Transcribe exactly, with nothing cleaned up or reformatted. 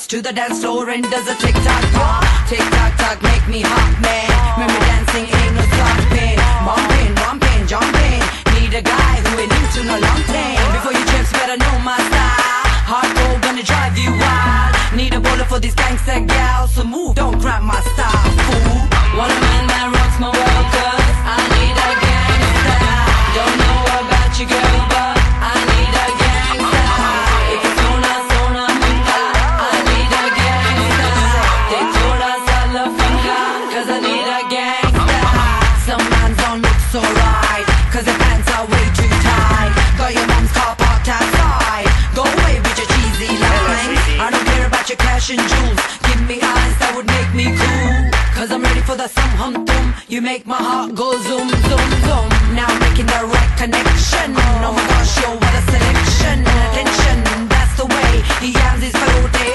walks to the dance floor and does a tick-tock walk. Tick-tock-tock, make me hot, man. Remember dancing ain't no soft pain. Bumping, bumping, jumping. Need a guy who ain't into no long pain. Before you trips, better know my style. Hardcore gonna drive you wild. Need a bowler for these gangster gals, so move, don't grab my style, fool. Want a man that rocks my world, cause I need a gangster. Don't know about you, girl, but I need a gangster. If it's Sona, Sona, Munga, I need a gangster. They told us I love finger, cause I need a gangster. Some man don't look so right, cause their pants are way too tight. Got your mom's car parked outside. Go away with your cheesy lines. I don't care about your cash and jewels. Give me eyes that would make me cool, cause I'm ready for the sum hum tum. You make my heart go zoom zoom zoom. Now I'm making the right connection. Oh my gosh, yo, what a selection. Attention, that's the way he has his floating.